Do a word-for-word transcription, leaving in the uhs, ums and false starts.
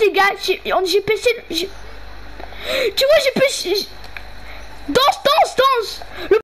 les gars, j'ai passé... Tu vois, j'ai passé... Danse, danse, danse. Le